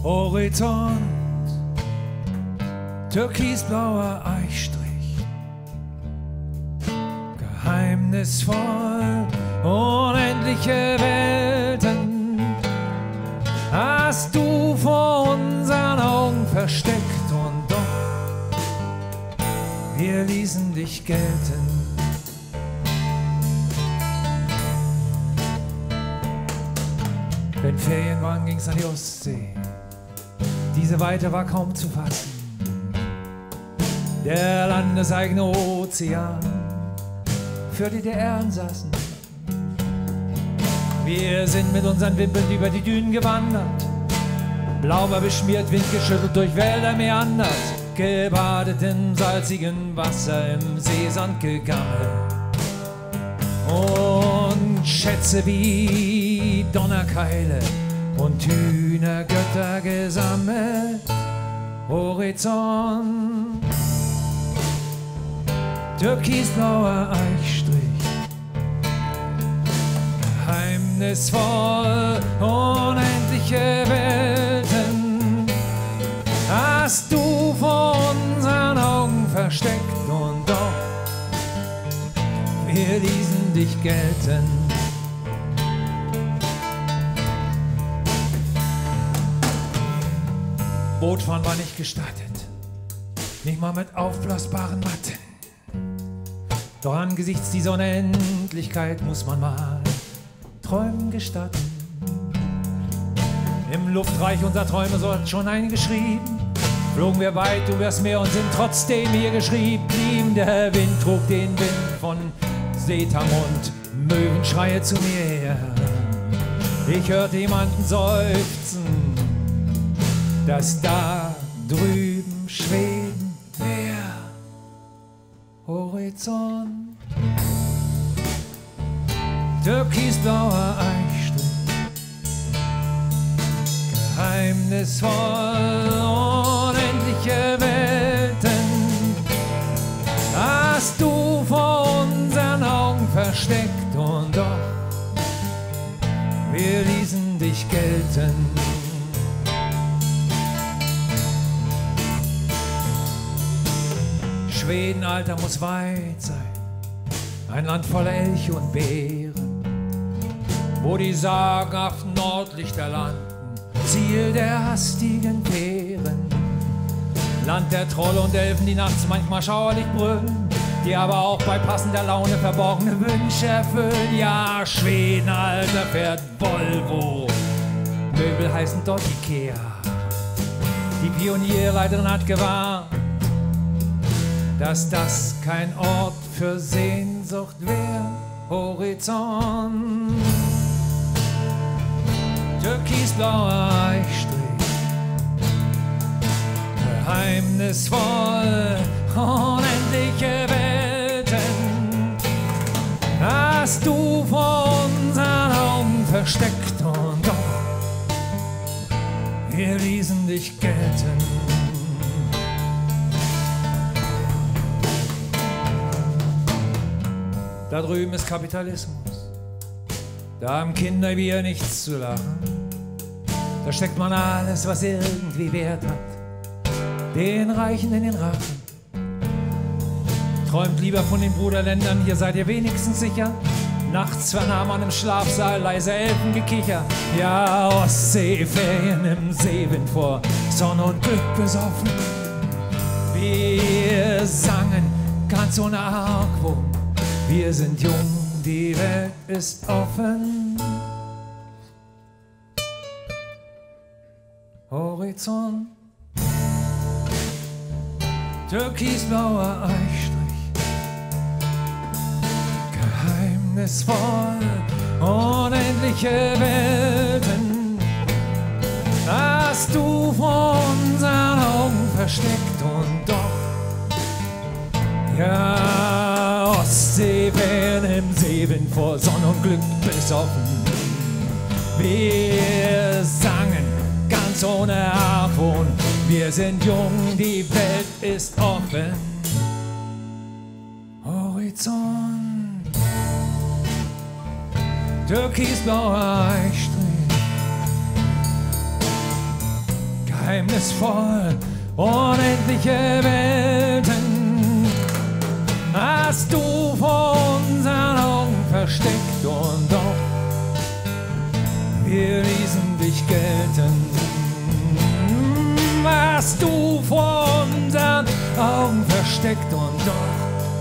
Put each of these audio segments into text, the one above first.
Horizont, türkisblauer Eichstrich, geheimnisvoll, unendliche Welten hast du vor unseren Augen versteckt und doch, wir ließen dich gelten. Wenn Ferien waren, ging's an die Ostsee. Diese Weite war kaum zu fassen. Der landeseigene Ozean für DDR-Insassen. Wir sind mit unseren Wimpeln über die Dünen gewandert, Blauber beschmiert, windgeschüttelt, durch Wälder meandert, gebadet im salzigen Wasser, im Seesand gegammelt. Und Schätze wie Donnerkeile und Hühnergötter gesammelt. Horizont, türkisblauer Eichstrich, geheimnisvoll, unendliche Welten hast du vor unseren Augen versteckt und doch, wir ließen dich gelten. Bootfahren war nicht gestattet, nicht mal mit aufblasbaren Matten. Doch angesichts dieser Unendlichkeit muss man mal Träumen gestatten. Im Luftreich unserer Träume, so hat schon eingeschrieben, flogen wir weit übers Meer und sind trotzdem hier geschrieben. Der Wind trug den Wind von Seetang und Möwenschreie zu mir her. Ich hörte jemanden seufzen, dass da drüben Schweden wär. Horizont, türkisblauer Eichstrich, geheimnisvoll, unendliche Welten hast du vor unseren Augen versteckt und doch, wir ließen dich gelten. Schweden, Alter, muss weit sein, ein Land voller Elche und Bären, wo die sagenhaften Nordlichter landen, Ziel der hastigen Fähren. Land der Trolle und Elfen, die nachts manchmal schauerlich brüllen, die aber auch bei passender Laune verborgene Wünsche erfüllen. Ja, Schweden, Alter, fährt Volvo, Möbel heißen dort Ikea. Die Pionierleiterin hat gewarnt, dass das kein Ort für Sehnsucht wär. Horizont, türkisblauer Eichstrich, geheimnisvoll, unendliche Welten hast du vor unseren Augen versteckt und doch, wir ließen dich gelten. Da drüben ist Kapitalismus, da haben Kinder wie ihr nichts zu lachen. Da steckt man alles, was irgendwie Wert hat, den Reichen in den Rachen. Träumt lieber von den Bruderländern, hier seid ihr wenigstens sicher. Nachts vernahm man im Schlafsaal leise Elfengekicher. Ja, Ostseeferien im Seewind vor Sonne und Glück besoffen. Wir sangen ganz ohne Argwohn. Wir sind jung, die Welt ist offen. Horizont, türkisblauer Eichstrich, geheimnisvoll, unendliche Welten hast du vor unseren Augen versteckt und doch, ja, Ostseewellen im Seewind vor Sonne und Glück besoffen. Wir sangen ganz ohne Argwohn, wir sind jung, die Welt ist offen. Horizont, türkisblauer Eichstrich, geheimnisvoll, unendliche Welten hast du vor unseren Augen versteckt und doch wir ließen dich gelten. Hast du vor unseren Augen versteckt und doch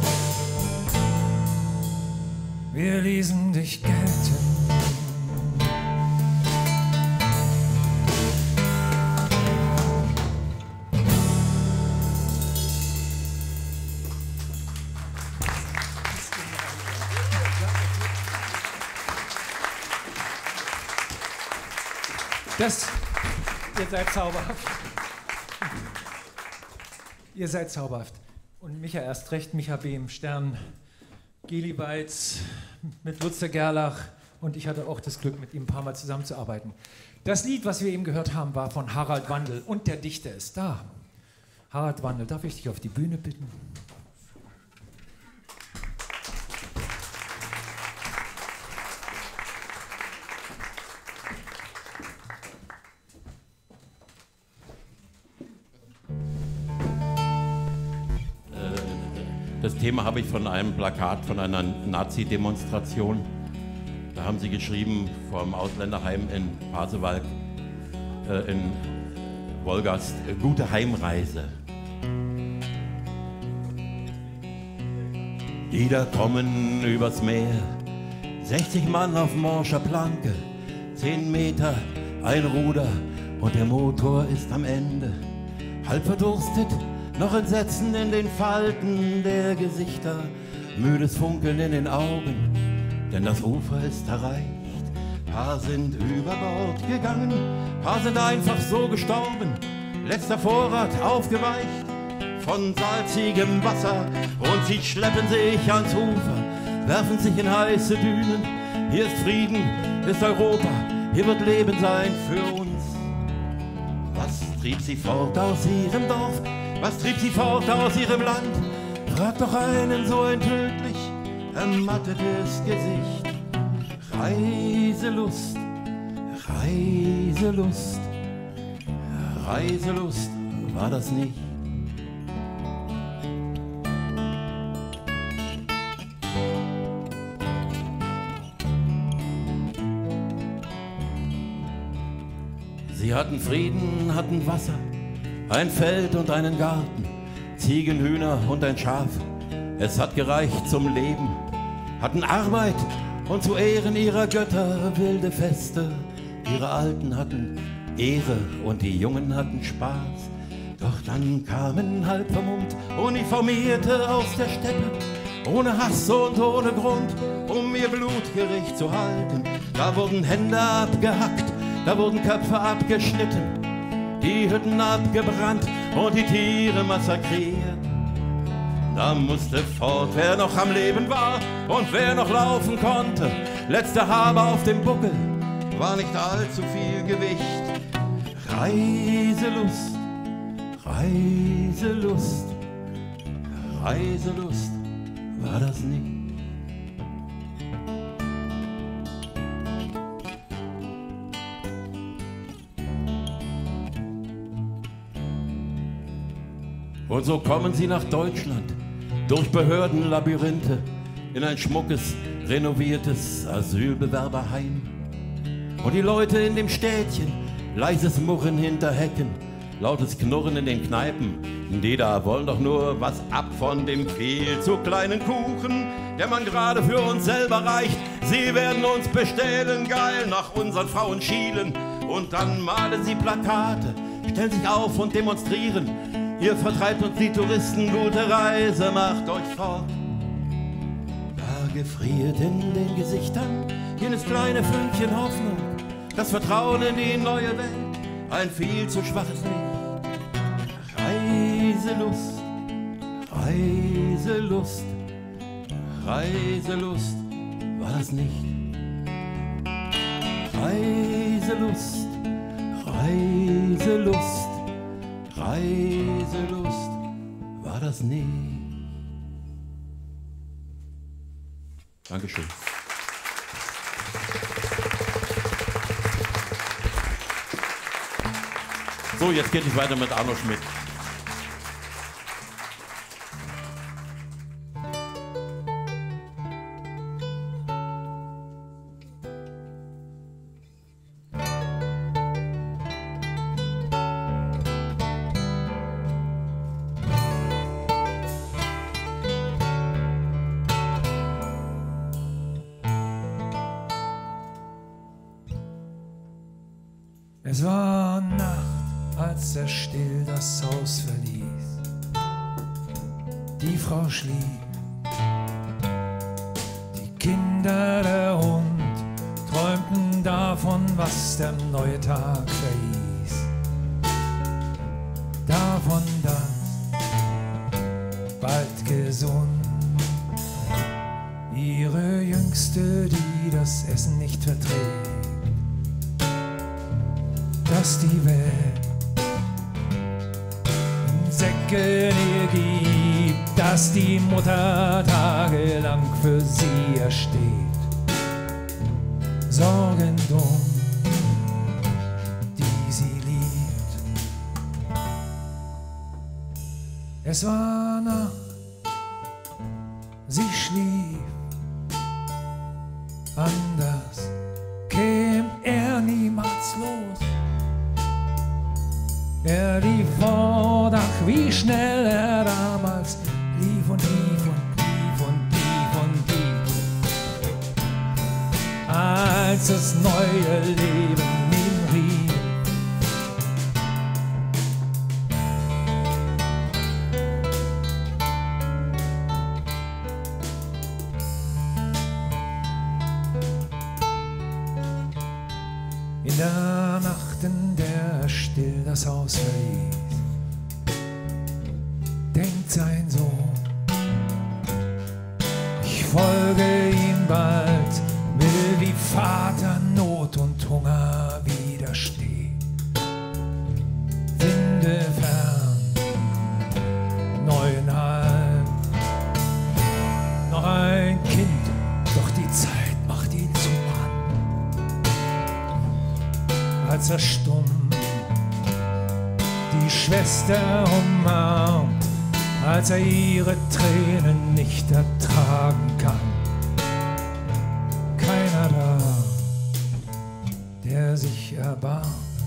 wir ließen dich gelten. Ihr seid zauberhaft. Ihr seid zauberhaft. Und Micha erst recht, Micha B. im Stern, Geli Beitz mit Lutzer Gerlach und ich hatte auch das Glück, mit ihm ein paar Mal zusammenzuarbeiten. Das Lied, was wir eben gehört haben, war von Harald Wandel und der Dichter ist da. Harald Wandel, darf ich dich auf die Bühne bitten? Das Thema habe ich von einem Plakat von einer Nazi-Demonstration. Da haben sie geschrieben vom Ausländerheim in Pasewalk, in Wolgast, gute Heimreise. Die da kommen übers Meer, 60 Mann auf morscher Planke, 10 Meter, ein Ruder und der Motor ist am Ende. Halb verdurstet, noch Entsetzen in den Falten der Gesichter, müdes Funkeln in den Augen, denn das Ufer ist erreicht. Paar sind über Bord gegangen, paar sind einfach so gestorben, letzter Vorrat aufgeweicht von salzigem Wasser und sie schleppen sich ans Ufer, werfen sich in heiße Dünen. Hier ist Frieden, ist Europa, hier wird Leben sein für uns. Was trieb sie fort aus ihrem Dorf? Was trieb sie fort aus ihrem Land? Frag doch einen so ein tödlich ermattetes Gesicht. Reiselust, Reiselust, Reiselust war das nicht. Sie hatten Frieden, hatten Wasser, ein Feld und einen Garten, Ziegen, Hühner und ein Schaf. Es hat gereicht zum Leben, hatten Arbeit und zu Ehren ihrer Götter wilde Feste. Ihre Alten hatten Ehre und die Jungen hatten Spaß. Doch dann kamen halb vermummt Uniformierte aus der Steppe, ohne Hass und ohne Grund, um ihr Blutgericht zu halten. Da wurden Hände abgehackt, da wurden Köpfe abgeschnitten, die Hütten abgebrannt und die Tiere massakriert. Da musste fort, wer noch am Leben war und wer noch laufen konnte. Letzter Haber auf dem Buckel, war nicht allzu viel Gewicht. Reiselust, Reiselust, Reiselust war das nicht. Und so kommen sie nach Deutschland, durch Behördenlabyrinthe, in ein schmuckes, renoviertes Asylbewerberheim. Und die Leute in dem Städtchen, leises Murren hinter Hecken, lautes Knurren in den Kneipen, die da wollen doch nur was ab von dem viel zu kleinen Kuchen, der man gerade für uns selber reicht. Sie werden uns bestehlen, geil, nach unseren Frauen schielen. Und dann malen sie Plakate, stellen sich auf und demonstrieren. Ihr vertreibt uns die Touristen, gute Reise, macht euch fort. Da gefriert in den Gesichtern jenes kleine Fünkchen Hoffnung, das Vertrauen in die neue Welt, ein viel zu schwaches Licht. Reiselust, Reiselust, Reiselust war das nicht. Reiselust, Reiselust, Reiselust war das nicht. Dankeschön. So, jetzt geht es weiter mit Arno Schmidt. Es war Nacht, als er still das Haus verließ. Die Frau schlief, die Kinder, der Hund träumten davon, was der neue Tag verhieß. Davon, dass bald gesund ihre Jüngste, die das Essen nicht verträgt, dass die Welt in Säcken ihr gibt, dass die Mutter tagelang für sie ersteht, sorgend um die sie liebt. Es war Nacht, sie schlief, anders käm er niemals los. Er lief fort, ach wie schnell er damals lief und lief und lief und lief und lief, als das neue Leben ihn rief. In der Nacht, in der still das Haus verließ, denkt sein Sohn, ich folge ihm bald, will wie Vater Not und Hunger widerstehen. Finde fern, 9,5, noch ein Kind, doch die Zeit macht ihn zu Mann. Als er stumm die Schwester umarmt, als er ihre Tränen nicht ertragen kann. Keiner da, der sich erbarmt.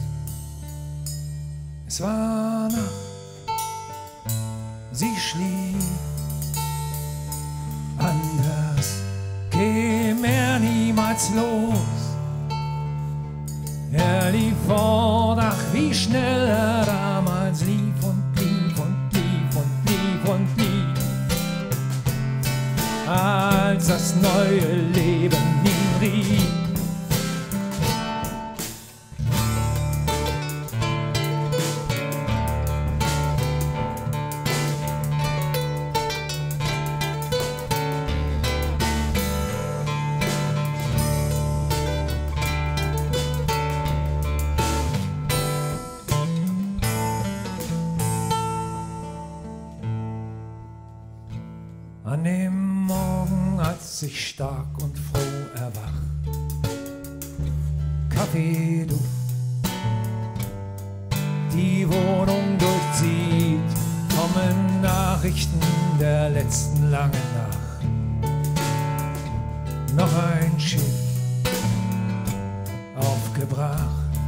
Es war Nacht, sie schlief, anders käm er niemals los. Er lief fort, ach wie schnell er damals lief und lief und lief und lief und lief, als das neue Leben ihn rief. An dem Morgen, als ich stark und froh erwach, Kaffeeduft die Wohnung durchzieht, kommen Nachrichten der letzten langen Nacht. Noch ein Schiff aufgebracht.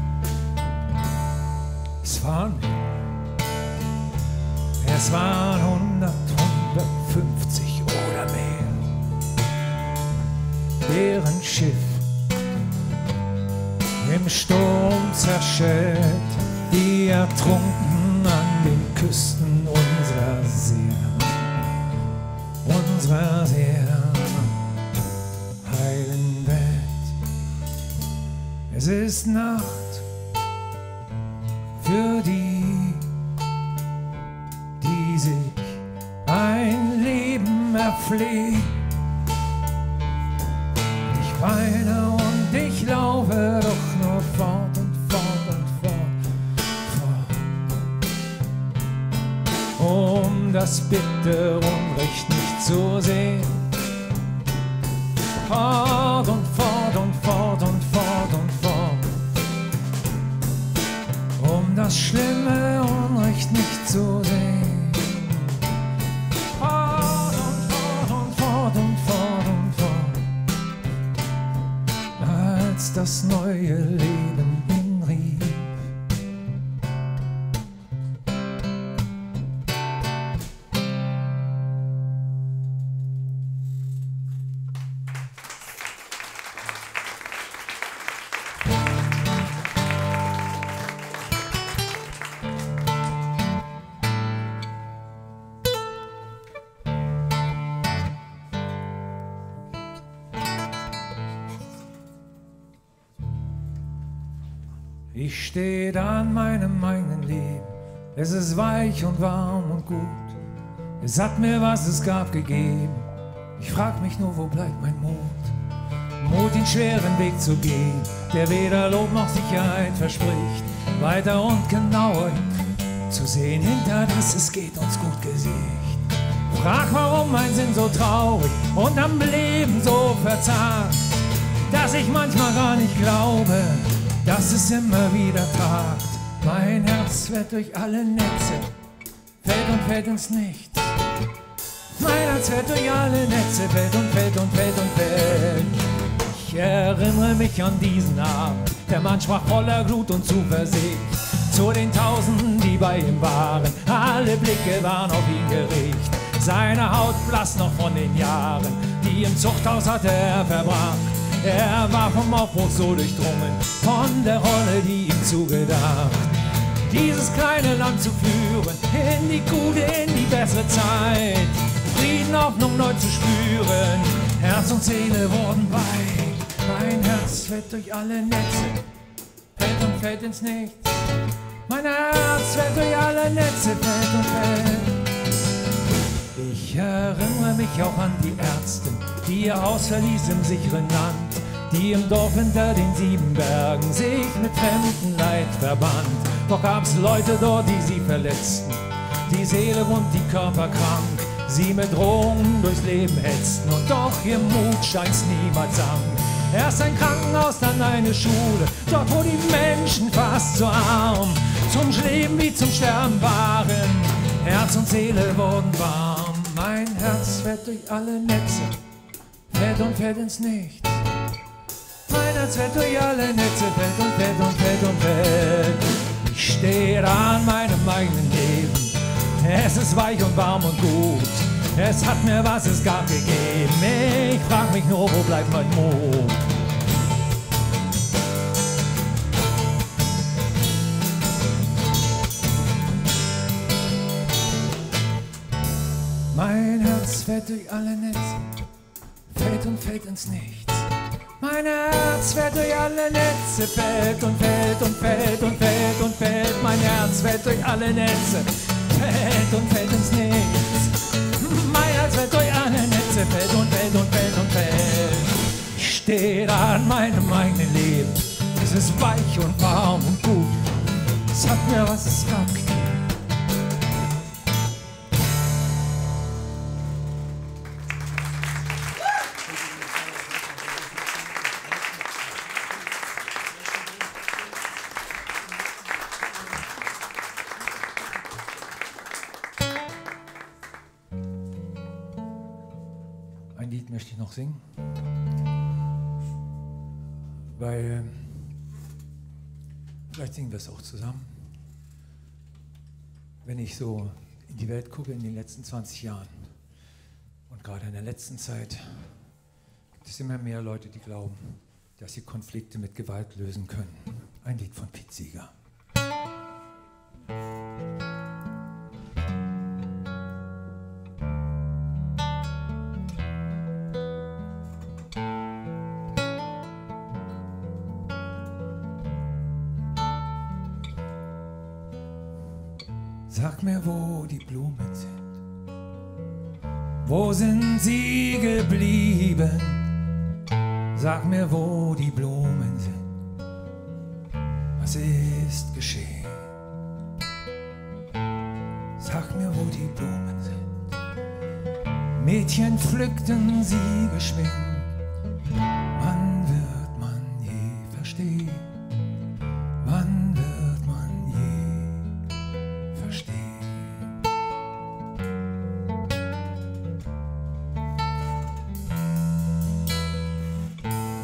Es waren 100, 150 oder mehr, deren Schiff im Sturm zerschellt, die ertrunken an den Küsten unserer sehr heilen Welt. Es ist Nacht für die, die sich ein Leben erfleht. Ich weine und ich laufe doch nur fort und fort und fort, um das bittere Unrecht nicht zu sehen. Fort und fort und fort und fort und fort, um das das schlimme Unrecht nicht zu sehen. Fort und fort und fort und fort und fort, als das neue Leben ihn rief. Ich stehe da an meinem eigenen Leben. Es ist weich und warm und gut. Es hat mir, was es gab, gegeben. Ich frag mich nur, wo bleibt mein Mut? Mut, den schweren Weg zu gehen, der weder Lob noch Sicherheit verspricht. Weiter und genauer zu sehen, hinter das es geht uns gut Gesicht. Frag, warum mein Sinn so traurig und am Leben so verzagt, dass ich manchmal gar nicht glaube, dass es immer wieder tagt. Mein Herz wird durch alle Netze, fällt und fällt ins Nichts. Mein Herz wird durch alle Netze, fällt und fällt und fällt und fällt. Ich erinnere mich an diesen Abend, der Mann sprach voller Glut und Zuversicht zu den Tausenden, die bei ihm waren. Alle Blicke waren auf ihn gerichtet. Seine Haut blass noch von den Jahren, die im Zuchthaus hatte er verbracht. Er war vom Aufbruch so durchdrungen, von der Rolle, die ihm zugedacht. Dieses kleine Land zu führen, in die gute, in die bessere Zeit. Frieden, Hoffnung neu zu spüren, Herz und Seele wurden bei. Mein Herz fällt durch alle Netze, fällt und fällt ins Nichts. Mein Herz fällt durch alle Netze, fällt und fällt. Ich erinnere mich auch an die Ärzte, die ihr Haus verließ im sicheren Land, die im Dorf hinter den 7 Bergen sich mit fremden Leid verband. Doch gab's Leute dort, die sie verletzten, die Seele wund, die Körper krank, sie mit Drohungen durchs Leben hetzten und doch ihr Mut stets niemals sank. Erst ein Krankenhaus, dann eine Schule, dort wo die Menschen fast so arm zum Leben wie zum Sterben waren. Herz und Seele wurden warm. Mein Herz fällt durch alle Netze, fällt und fällt ins Nichts. Mein Herz fällt durch alle Netze, fällt und fällt und fällt und fällt. Ich stehe da an meinem eigenen Leben. Es ist weich und warm und gut. Es hat mir, was es gab, gegeben. Ich frag mich nur, wo bleibt mein Mut? Mein Herz fällt durch alle Netze, fällt und fällt ins Nichts. Mein Herz fällt durch alle Netze, fällt und fällt und fällt und fällt und fällt. Mein Herz fällt durch alle Netze, fällt und fällt ins Nichts. Mein Herz fällt durch alle Netze, fällt und fällt und fällt und fällt. Ich stehe da an meinem eigenen Leben. Es ist weich und warm und gut. Es hat mir, was es gab, gegeben. Ein Lied möchte ich noch singen, weil vielleicht singen wir es auch zusammen. Wenn ich so in die Welt gucke in den letzten 20 Jahren und gerade in der letzten Zeit, gibt es immer mehr Leute, die glauben, dass sie Konflikte mit Gewalt lösen können. Ein Lied von Pete Seeger. Sag mir, wo die Blumen sind. Wo sind sie geblieben? Sag mir, wo die Blumen sind. Was ist geschehen? Sag mir, wo die Blumen sind. Mädchen pflückten sie geschwind. Wann wird man je verstehen? Wann wird man je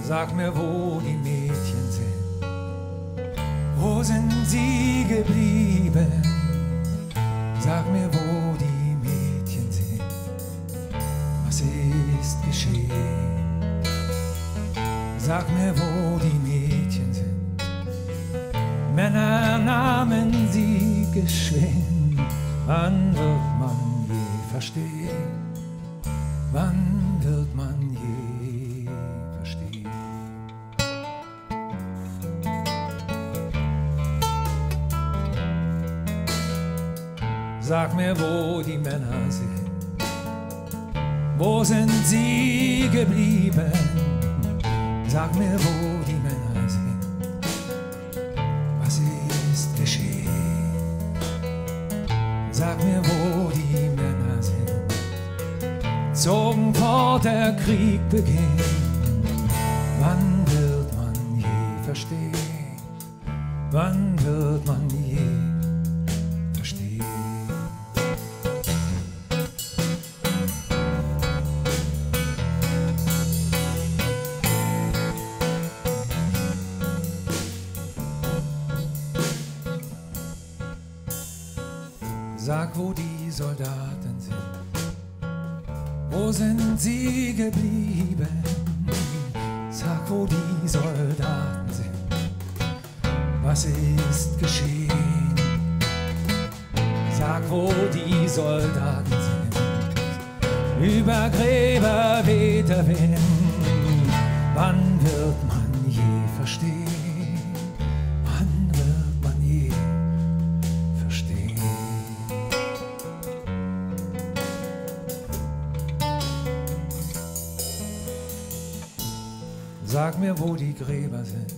Sag mir, wo die Mädchen sind. Wo sind sie geblieben? Sag mir, wo die Mädchen sind. Was ist geschehen? Sag mir, wo die Mädchen sind. Männer nahmen sie geschwind. Wann wird man je verstehen? Wann wird man je verstehen? Sag mir, wo die Männer sind. Wo sind sie geblieben? Sag mir, wo die Männer sind. Was ist geschehen? Sag mir, wo die Männer sind. Zogen fort, der Krieg beginnt. Wann wird man je verstehen? Wann wird man je verstehen? Sag, wo die Soldaten sind. Wo sind sie geblieben? Sag, wo die Soldaten sind. Was ist geschehen? Sag, wo die Soldaten sind. Über Gräber weht der Wind. Wann wird man je verstehen? Wann wird man je verstehen? Sag mir, wo die Gräber sind.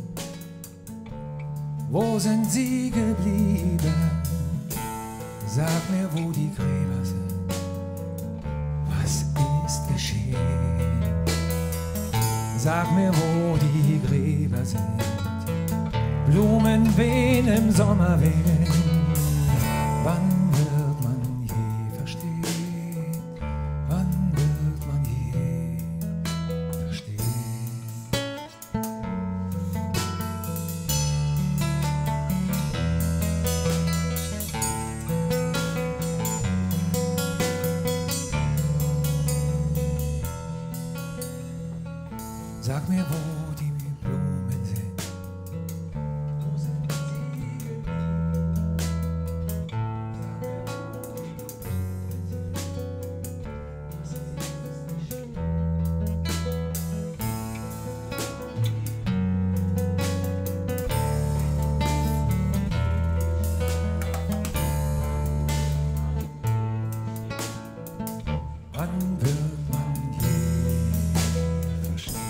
Wo sind sie geblieben? Sag mir, wo die Gräber sind. Was ist geschehen? Sag mir, wo die Gräber sind. Blumen wehen im Sommerwind. Wann wird man je verstehen? Wann wird man je verstehen? Sag mir, wo die Blumen sind. Wo sind sie geblieben? Sag mir, wo die Blumen sind. Was ist geschehen? Wann wird man je verstehen?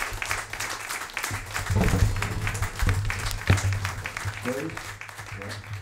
Great. Yeah.